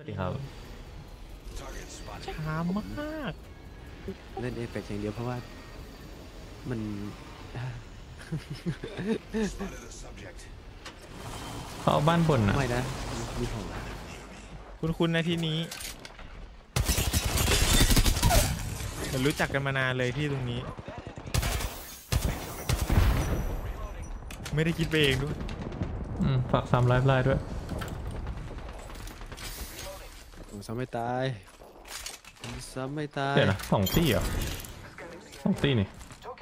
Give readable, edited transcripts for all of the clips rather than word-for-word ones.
ดีครับช้ามากเล่นเอฟเฟกต์อย่างเดียวเพราะว่ามันเขาเอาบ้านบนอ่ะไม่นะมีของคุณในที่นี้เรารู้จักกันมานานเลยที่ตรงนี้ไม่ได้คิดไปเองด้วยฝากซ้ำไลฟ์ไลน์ด้วยผมซ้ำไม่ตายซ้ำไม่ตายเดี๋ยวนะ2 ตี้เหรอ2 ตี้นี่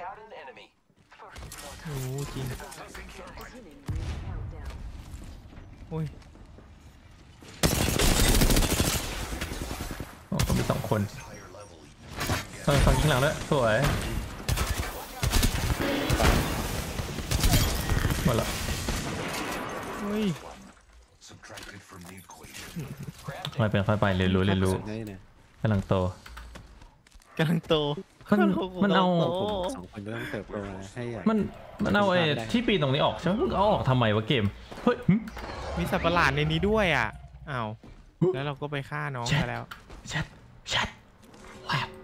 โอ้จริงโอ้ยก็มี2 คนฟังข้างหลังด้วยสวยหมดละเฮ้ยค่อยเป็นค่อยไปเรียนรู้กำลังโตมันเอาสองคนก็ต้องเติบโตให้มันเอาไอ้ที่ปีนตรงนี้ออกใช่ไหมเอาออกทำไมวะเกมเฮ้ยมีสัตว์ประหลาดในนี้ด้วยอ่ะอ้าวแล้วเราก็ไปฆ่าน้องไปแล้วชัดว้าว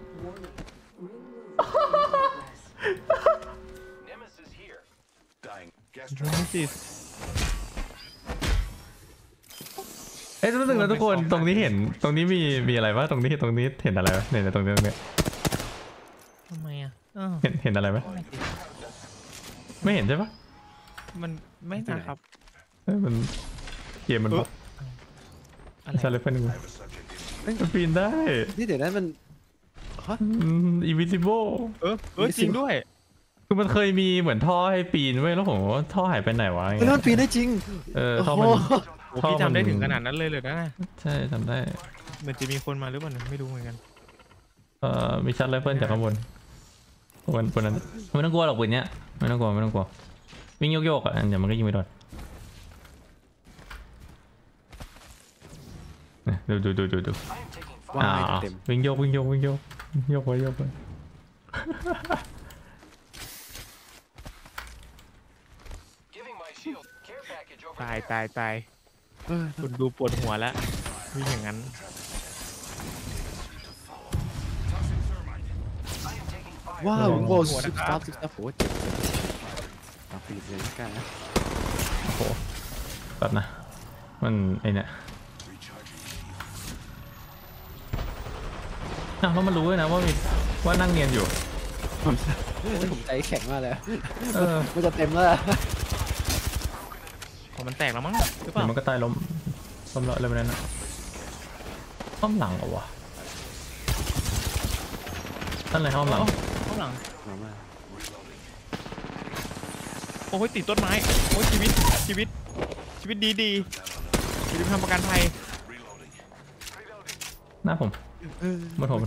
รู้สึกแล้วทุกคนตรงนี้เห็นตรงนี้มีอะไรวะตรงนี้เห็นอะไรวะเนี่ยตรงนี้ทำไมอ่ะเห็นอะไรไหมไม่เห็นใช่ปะมันไม่นะครับมันเกมมันใช่เลยเพื่อนมันปีนได้นี่เดี๋ยวนั้นมัน invisible จริงด้วยคือมันเคยมีเหมือนท่อให้ปีนไว้แล้วผมว่าท่อหายไปไหนวะแล้วปีนได้จริงท่อมันพี่จำได้ถึงขนาดนั้นเลยนะใช่จำได้มันจะมีคนมาหรือเปล่าไม่รู้เหมือนกันมีชัดไรเฟิลจากข้างบนนั้นไม่ต้องกลัวหรอกปืนเนี้ยไม่ต้องกลัววิ่งโยกอ่ะเดี๋ยวมันก็ยิงไม่โดนดูวิ่งโยกไปตายคุณดูปวดหัวแล้ววิ่งอย่างนั้นว้าวโว้สุดทับโหเจ็บเอาไปเลยกันนะโอ้โหแบบนะมันไอเนี่ยแล้วมันรู้ด้วยนะว่านั่งเรียนอยู่ผมใจแข็งมากเลยมันจะเต็มแล้วมันแตกแล้วมั้งหรือเปล่ามันก็ตายล้มละอะไรแบบนั้นนะห้องหลังเหรอวะนั่นอะไรห้องหลังโอ้ยติดต้นไม้โอ้ยชีวิตดีชีวิตทำประกันภัยหน้าผมมาโถ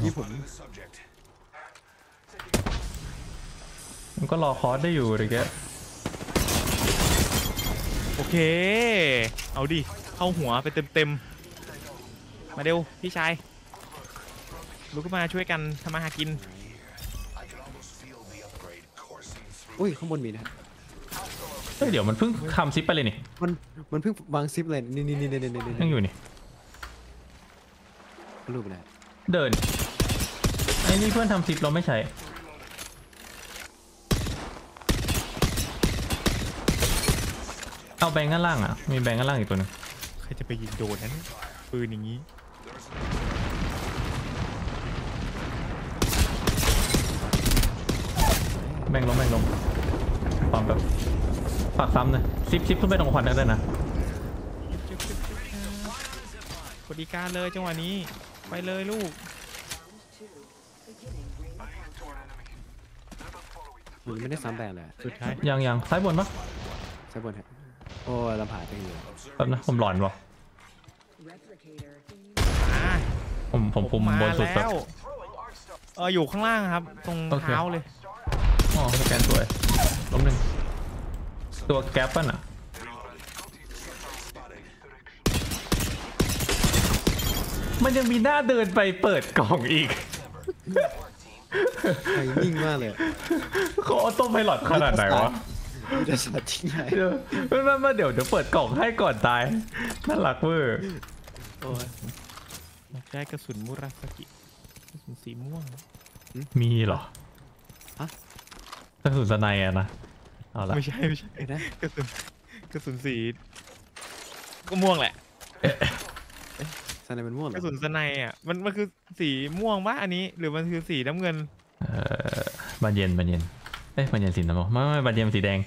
มันก็รอคอร์สได้อยู่เลยแกโอเคเอาดิเข้าหัวไปเต็มมาเร็วพี่ชายลุกขึ้นมาช่วยกันทำมาหากินอุ้ยข้างบนมีนะเดี๋ยวมันเพิ่งทำซิปไปเลยนี่มันเพิ่งวางซิปเลยนี่ยังอยู่นี่รูปอะไรเดินไอ้นี่เพื่อนทำซิปเราไม่ใช้เอาแบงค์ข้างล่างอ่ะมีแบงค์ข้างล่างอีกตัวนึงใครจะไปยิงโดนนั้นปืนอย่างนี้แบงค์ลงความแบบฝากซ้ำเลยซิปขึ้นไปตรงควันได้นะกดอีการเลยจังหวะนี้ไปเลยลูกมันไม่ได้ซ้ำแบงเลยสุดท้ายยังซ้ายบนปะซ้ายบนฮะโอ้ลำผ่านไปอยู่แบบนะผมหลอนวะผมคุมบนสุดแบบอยู่ข้างล่างครับตรงเท้าเลยสแกนสวยล้มหนึ่งตัวแก๊ปป่ะน่ะมันยังมีหน้าเดินไปเปิดกล่องอีกไอ้นิ่งมากเลยเขาออโต้ไพลอตขนาดไหนวะจะสัตว์ที่ไหนมาเดี๋ยวเปิดกล่องให้ก่อนตายน่ารักเวอร์ช้กระสุนมุราสกิกระสุนสีม่วงมีเหรอฮะกระสุนสไนอะนะเอาละไม่ใช่เอ้ยนะกระสุนสีก็ม่วงแหละสไนเป็นม่วงเหรกอระสุนสไนอ่ะมันคือสีม่วงปะอันนี้หรือมันคือสีน้ำเงินบานเย็นบานเย็นเอ้ยบานเย็นสีน้ำมันไม่บานเย็นสีแดง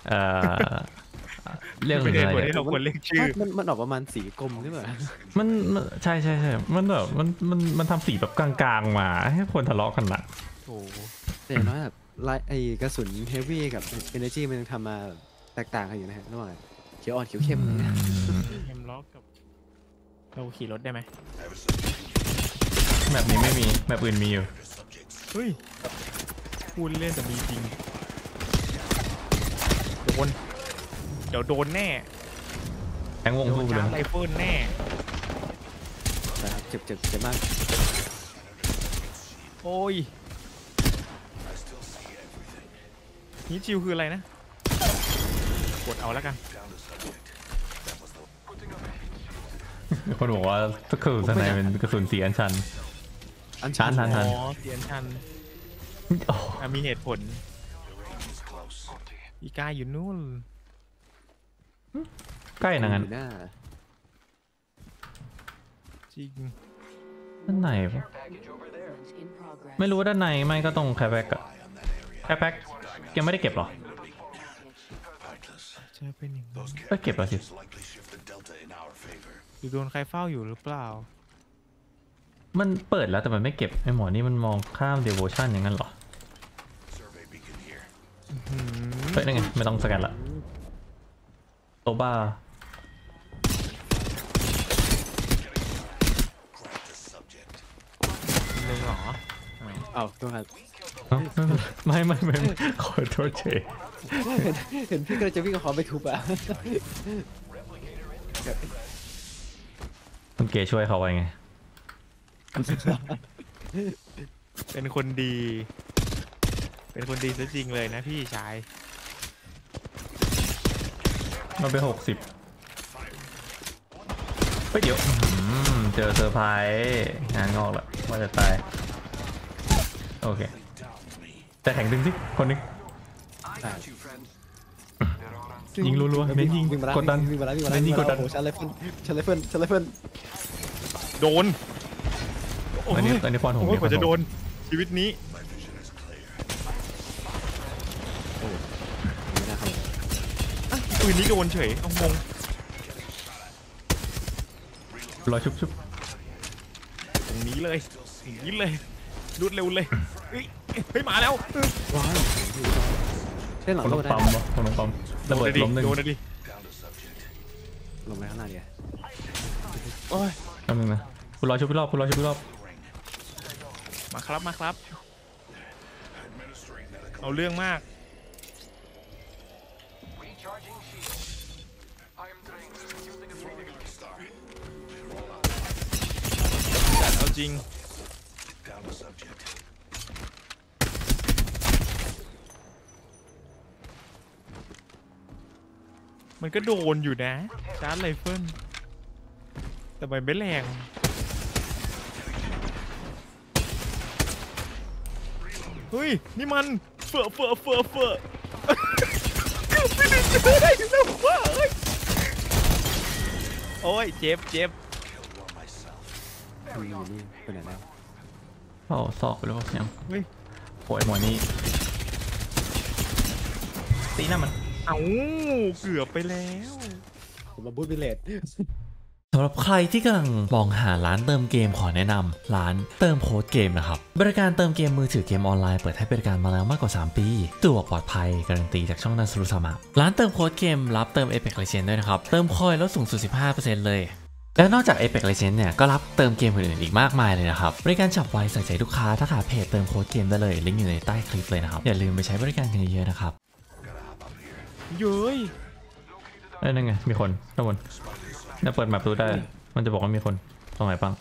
เรียกกระเป็สุนนเหอะไรตุผลที่เราควรเรียกชื่อมันออกประมาณสีกลมใช่ไหมมันใช่มันแบบมันทำสีแบบกลางๆมาให้คนทะเลาะกันนะโอ้โหแต่อย่างน้อยแบบไอกระสุนเฮฟวี่กับเอเนจีมันยังทำมาแตกต่างกันอยู่นะฮะระหว่างเขียวอ่อนเขียวเข้มอะไรเงี้ยเกมล็อกกับเราขี่รถได้ไหมแบบนี้ไม่มีแบบอื่นมีอยู่เฮ้ยพูดเล่นแต่มีจริงโดนเดี๋ยวโดนแน่แทงวงโดสู้นไปเลชาย ร์จไรเฟิลแน่นะครับเจ็บมากโอ้ยนี่จิวคืออะไรนะกดเอาแล้วกันคนบอกว่ากระสุนสไนเป็นกระสุนสีอัญชันอันชันทันอ๋อเสียนชันโอ้มีเหตุผลอีกาอยู่นู่นใกล้นะงั้นหน้าจริงด้านในปะไม่รู้ว่าด้านในไม่ก็ตรงแคปแบ็กอะแคปแบ็กยังไม่ได้เก็บหรอเจอเป็นอย่างนี้ก็เก็บแล้วสิหรือโดนใครเฝ้าอยู่หรือเปล่ามันเปิดแล้วแต่มันไม่เก็บไอหมอนี่มันมองข้ามเดโวชั่นอย่างนั้นเหรอเฮ้ยนั่นไงไม่ต้องสแกนละโตบ้าหนึ่งเหรอเอ้าตัวครับไม่ขอโทษเฉยเห็นพี่ก็เลยจะวิ่งกับเขาไปทุบอ่ะคุณเกช่วยเขาไว้ไงเป็นคนดี เป็นคนดีซะจริงเลยนะพี่ชายมันเป็น60เฮ้ยเดี๋ยวเจอเซอร์ไพรส์งานงอกละว่าจะตายโอเคแต่แข่งดึงสิคนนึงยิงรัวๆเน้นยิงกดดันวิ่งมาแล้ววิ่งมาเน้แล้วนยิงกดดันโอ้โหชันไรเฟิลโดนโอ้ยอันนี้ฟอนผมโอ้ยกว่าจะโดนชีวิตนี้ไม่น่าเข้าปืนนี้โดนเฉยเอางงรอชุบตรงนี้เลยอย่างนี้เลยรุดเร็วเลยเฮ้ยเฮ้ยมาแล้วว้าวเส้นหลังคนโลลงได้ปั๊มวะคนลงปั๊มระเบิดล้มหนึ่งโดนดิลงไปข้างหน้าดิโอ้ยล้มหนึ่งนะคุณรอชุบพี่รอบมาครับเอาเรื่องมากเอาจริงมันก็โดนอยู่นะชาร์จไรเฟิลแต่มันไม่แรงเฮ้ยนี่มันเฟอไม่ได้เจอได้แล้วว่าเอ้ยโอ้ยเจ็บอยู่นี่ไปไหนแล้วเข้าซอกไปแล้วยังเฮ้ยโอยหมอนี่ตีหน้ามันเอ้าเกือบไปแล้วผมมาบูทวิลเลจสำหรับใครที่กำลังมองหาร้านเติมเกมขอแนะนำร้านเติมโค้ดเกมนะครับบริการเติมเกมมือถือเกมออนไลน์เปิดให้บริการมาแล้วมากกว่า3 ปีสะดวกปลอดภัยการันตีจากช่องนันสรุสามะร้านเติมโค้ดเกมรับเติม Apex Legends ด้วยนะครับเติมคอยลดสูงสุด 15% เลยและนอกจาก Apex Legends เนี่ยก็รับเติมเกมอื่นๆอีกมากมายเลยนะครับบริการฉับไวใส่ใจลูกค้าถ้าขาเพจเติมโค้ดเกมได้เลยลิงก์อยู่ในใต้คลิปเลยนะครับอย่าลืมไปใช้บริการกันเยอะๆนะครับเย้ยนั่นไงมีคนข้างบนถ้าเปิดแมปดูได้มันจะบอกว่ามีคนตรงไหนบ้าง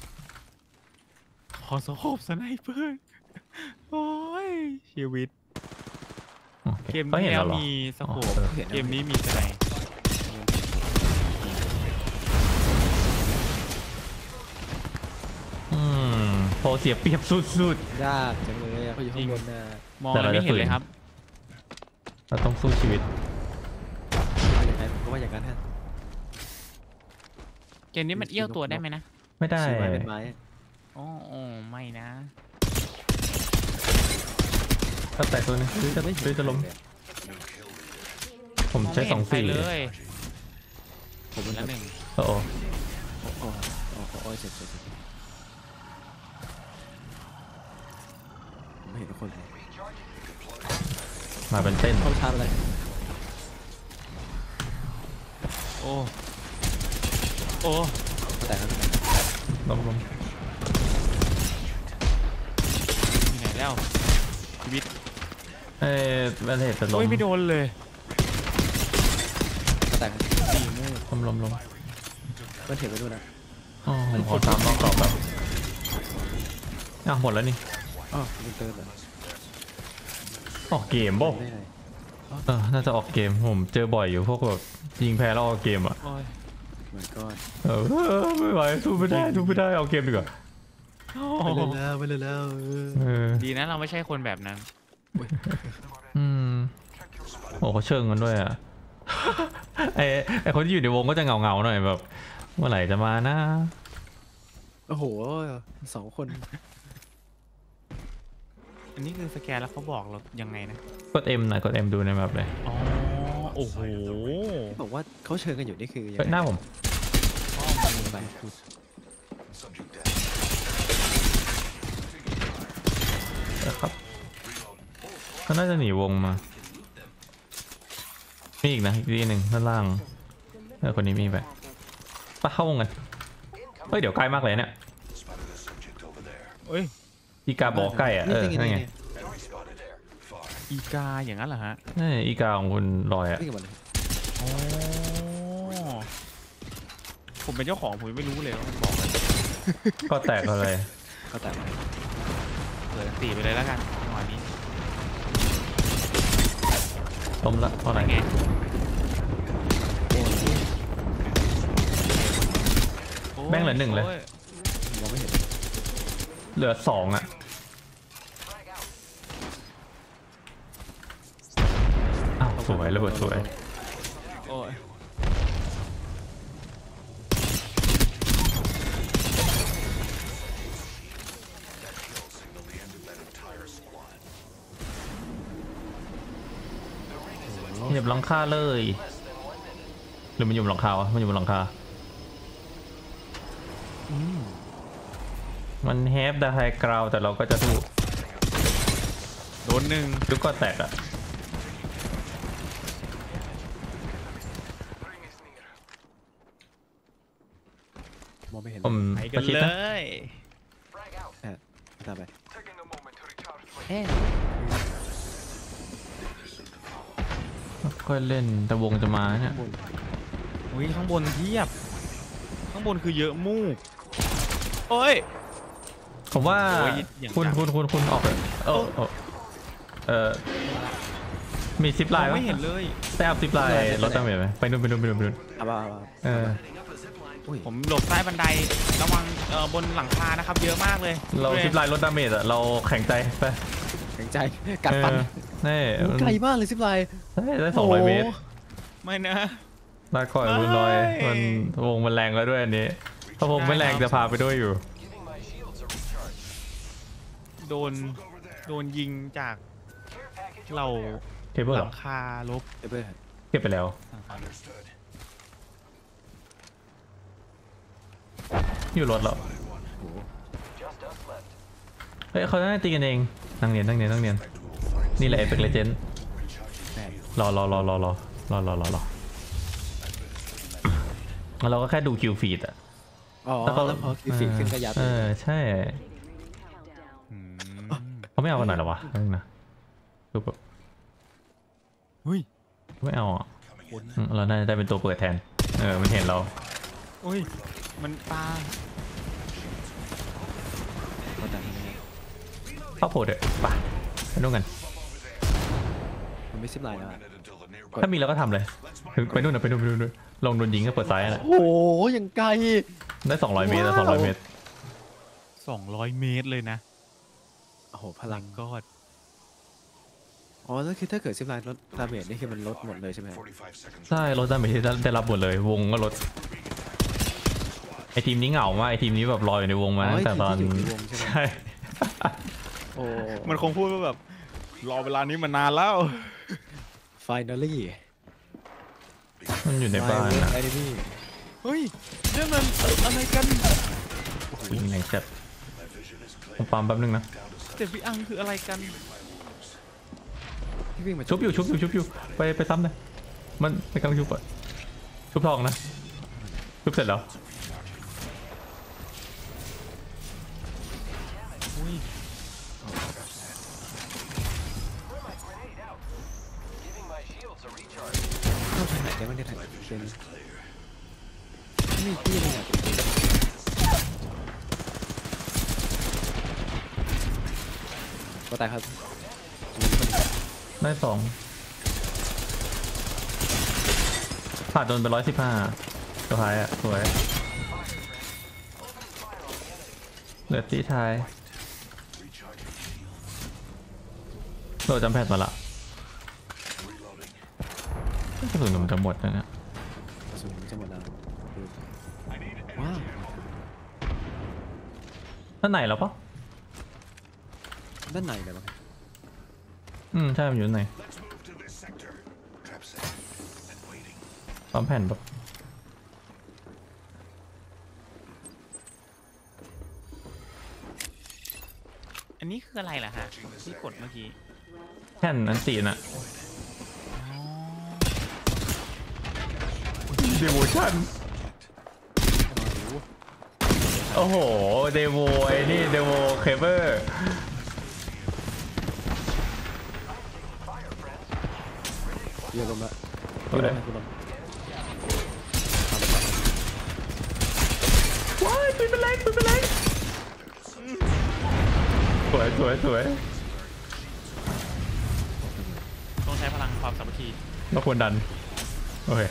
ขอสอบสไนเปอร์โอ้ยชีวิตโอเคเกมเขานี้เห็นแล้แล้ว วเหรอมีสโคอ๋ปอเกมนี้มีสไนอเสียเปรียบสุดยากจังเลยอะเขาอยู่ข้างบนน่ะมองแล้วไม่เห็นเลยครับๆเราต้องสู้ชีวิตว่าอย่างไรผมก็ว่าอย่างนั้นฮะเกมนี้มันเอี้ยวตัวได้ไหมนะไม่ได้ชี้ไม้เป็นไม้โอ้ไม่นะถ้าแตกตัวนึงซื้อจะล้มผมใช้มองไม่เห็นใคร 2-4 เลยผมเป็นแล้วหนึ่งโอ้โหโอ้เจ็บผมไม่เห็นทุกคนเลยมาเป็นเส้นเขาชาร์จอะไรโอ้โอ้แต่ครับล้มอยู่ไหนแล้วชีวิตเอ้ยแบนเทจจะล้มโอ้ยไม่โดนเลยแต่ครับตีมูกล้มมันเห็นไปดูนะอ๋อผมขอตามต้องกรอบแบบอ่ะหมดแล้วนี่อ๋อมันเกินเหรอออกเกมบ่ได้ไงน่าจะออกเกมผมเจอบ่อยอยู่พวกแบบยิงแพ้แล้วออกเกมอ่ะโอ้ยเหมือนก้อนไม่ไหวสู้ไม่ได้ออกเกมดีกว่าไปเลยแล้วดีนะเราไม่ใช่คนแบบนั้นโอ้เขาเชิงกันด้วยอ่ะ ไอคนที่อยู่ในวงก็จะเงาหน่อยแบบเมื่อไหร่จะมานะโอ้โห2 คนอันนี้คือสแกนแล้วเขาบอกเรายังไงนะกด M หน่อยกด M ดูในแมปเลยอ๋อโอ้โหบอกว่าเขาเชิญกันอยู่นี่คือยังเฮ้ยหไงน้าผมไปครับเขาน่าจะหนีวงมามีอีกนะอีกทีหนึ่งด้านล่างคนนี้มีไปปะเข้าวงกันเฮ้ยเดี๋ยวใกล้มากเลยเนี่ยเอ้ยอีกาบอกใกล้อ่ะนั่นไงอีกาอย่างนั้นเหรอฮะนี่อีกาของคุณลอยอ่ะนี่กันหมดเลยโอ้ผมเป็นเจ้าของผมไม่รู้เลยว่ามันบอกอะไรก็แตกเลยเขาแต่เปิดตีไปเลยแล้วกันจังหวะนี้ล้มละเพราะอะไรไงแม่งเหลือ1เลยโยมองไม่เห็นเหลือ2อ่ะอ้าวสวยระเบิดสวยโอ้ยเหยียบหลังคาเลยหรือมันอยู่บนหลังคาวะมันอยู่บนหลังคามันแฮปได้ไฮกราวแต่เราก็จะสู้โดนหนึ่งทุกก็แตกอ่ะมองไม่เห็นผมไปปกันระชิดเลนะยตามไปค่อยเล่นแต่วงจะมาเนี่ยบนอุ้ยข้างบนเทียบ ข้างบนคือเยอะมูกโอ้ยผมว่าโอ้ยอย่างคุณจังคุณออกเลยมีซิปไลน์ไม่เห็นเลยแต่เอาซิปไลน์ลดดาเมจไหมไปนู่นเอาบ้าผมหลบใต้บันไดระวังบนหลังคานะครับ เยอะมากเลยเราซิปไลน์ลดดาเมจอ่ะเราแข็งใจไปแข็งใจกัดฟันนี่ไกลมากเลยซิปไลน์ได้200 เมตรไม่นะลาก่อยคุณลอยไม่มันวงมันแรงแล้วด้วยอันนี้ถ้าวงไม่แรงจะพาไปด้วยอยู่โดนยิงจากเราเทเบิลหเหรลัองคาลบเบอร์เก็บไปแล้ว อยู่รถเหรอโอ้เฮ้ยเขาได้ตีกันเองนั่งเนียนนี่แหละเอฟเฟกต์เลเจนด์แม่รอแล้วเราก็แค่ดูคิวฟีดอ่ะอ๋อแล้วพอฟีดขึ้นก็ยัดใช่เขาไม่เอากันหน่อยเหรอวะนั่นนะดูแบบเฮ้ยไม่เอาอ่ะเราน่าจะได้เป็นตัวเปิดแทนมันเห็นเราอุ้ยมันปลาเขาแต่เข้าโพดเถอะไปดูกันมันไม่ซิปไลน์แล้วถ้ามีเราก็ทำเลยไปนู่นลงโดนยิงก็เปิดซ้ายนะโอ้โหยังไกลได้200 เมตร200 เมตรส 200 เมตรเลยนะโอ้โหพลังก็อ๋อแล้วคือถ้าเกิดซิปไลน์ลดดาเมจนี่คือมันลดหมดเลยใช่ไหมใช่ลดดาเมจที่ได้รับหมดเลยวงก็ลดไอทีมนี้เหงามากไอทีมนี้แบบลอยอยู่ในวงมาตั้งแต่ตอนที่อยู่ในวงใช่ไหมใช่โอ้มันคงพูดว่าแบบรอเวลานี้มานานแล้ว finally มันอยู่ในบ้านนะไอ้นี่เฮ้ยนี่มันอะไรกันยิงแรงจัดผมปั๊มแป๊บนึงนะเจ็บวิอังคืออะไรกันพี่วิ่งมาชุบอยู่ไปซ้ำเลยมันกำลังชุบอ่ะชุบทองนะชุบเสร็จแล้วอุ้ยเข้าทางไหนได้บ้างเนี่ยเป็นมีที่เลยอ่ะก็ตายครับได้2ผ่าโดนไป115สุดท้ายอ่ะสวยเหลือตีท้ายโดดจำแพทมาละกระสุนมันจะหมดนะเนี่ยกระสุนจะหมดแล้วว้าวท่านไหนแล้วปะด้านในเลยมั้งใช่มันอยู่ไหนปั๊มแผ่นปะอันนี้คืออะไรล่ะฮะที่กดเมื่อกี้แผ่นอันตีน่ะเดโวชั่นโอ้โหเดโวไอ้นี่เดโวเคเบิลเยอะลงละดูเลยว้ายปืนเป็นแรงสวยต้องใช้พลังความสามัคคีเราควรดันโอเค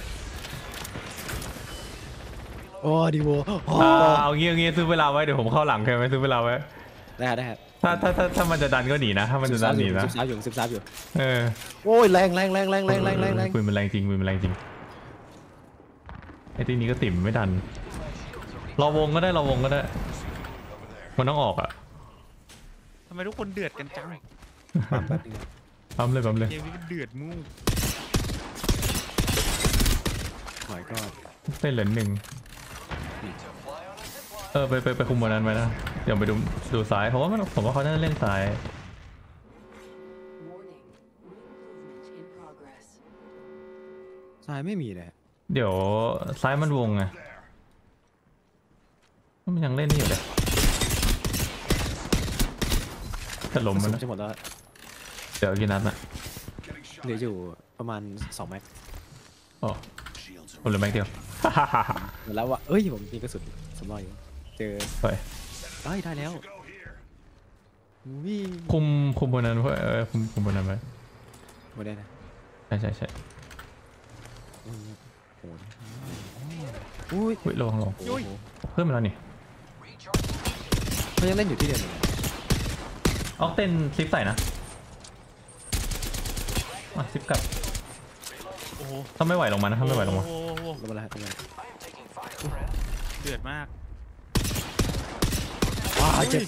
โอ้ดีโวเอางี้ซื้อเวลาไว้เดี๋ยวผมเข้าหลังใช่ไหมซื้อเวลาไว้ได้ครับถ้ามันจะดันก็หนีนะถ้ามันจะดันหนีนะสิบสามอยู่เออโอ้ยแรงปืนมันแรงจริงไอ้ที่นี้ก็ติ่มไม่ดันรอวงก็ได้มันต้องออกอ่ะทำไมทุกคนเดือดกันจังปั๊มเลยเกมนี้มันเดือดมูกหอยก็เส้นเหลือ1ไปคุมบนนั้นไว้นะเดี๋ยวไปดูซ้ายเพราะว่าผมว่าเขาน่าจะเล่นซ้ายทรายไม่มีเลยเดี๋ยวซ้ายมันวงไงมันยังเล่นนี่อยู่เลยจะล้มมันนะจะหมดแล้วเดี๋ยวกี่นัดน่ะเหลืออยู่ประมาณ2แม็กอ๋อผมเหลือแม็กเดียวหมดแล้ววะเอ้ยผมมีกระสุนสำรองอยู่เจอไปได้แล้ววิ่งคุมบนนั้นไว้คุมบนนั้นไว้หมดได้นะใช่โอ้โหอุ้ยอุ้ยลงโอ้โหเพิ่มมาแล้วนี่เขายังเล่นอยู่ที่เดิมเลยออกเต้นซิปใส่นะซิปกลับโอ้โหถ้าไม่ไหวลงมานะถ้าไม่ไหวลงมาโอ้โหลงมาแล้วเดือดมากว้าเจ็บ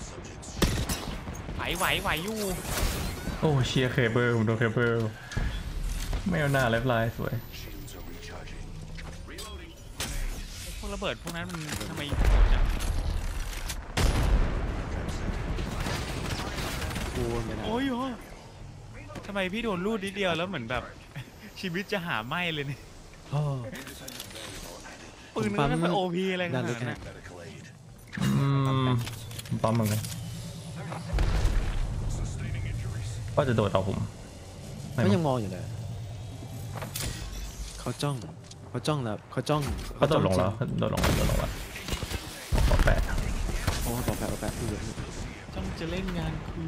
ไหวอยู่โอ้เชียร์เคเบิลผมโดนเคเบิลไม่เอาหน้าเล็บลายสวยพวกระเบิดพวกนั้นมันทำไมโหดจังกูไม่ได้โอ้ยทำไมพี่โดนลูดนิดเดียวแล้วเหมือนแบบ ชีวิตจะหาไหมเลยเนี่ยโอ้ปืนมันเป็นโอพีอะไรขนาดนั้นนะปั๊มเหมือนกันก็จะโดดเอาผมเขายังมองอยู่เลยเขาจ้องแล้วเขาโดดลงแล้วขอแปะโอ้ต่อแปะที่เหลือต้องจะเล่นงานคือ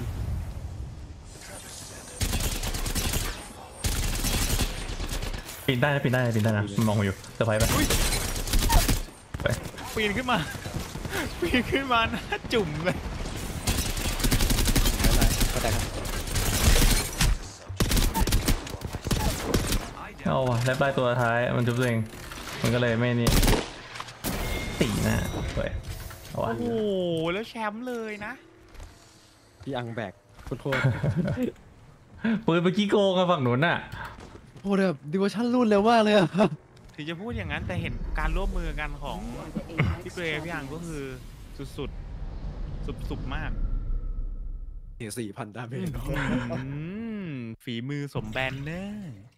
ปีนได้นะมันมองอยู่เซอร์ไพรส์ไปปีนขึ้นมาปีนขึ้นมาหน้าจุ่มเลยอะไรก็แต่ครับเอาวะได้ปลายตัวท้ายมันจุบตัวเองมันก็เลยไม่นี่ตีหน้าเว้ยเอาวะโอ้โหแล้วแชมป์เลยนะพี่อังแบกโคตรปืนเมื่อกี้โกงอะฝั่งนู้นอะโหดแบบดิวชั่นรุ่นเร็วมากเลยอะถึงจะพูดอย่างนั้นแต่เห็นการร่วมมือกันของพี่เกรย์พี่อังก็คือสุดๆสุดๆมาก 4,000 ดาเมจฝีมือสมแบนเนอร์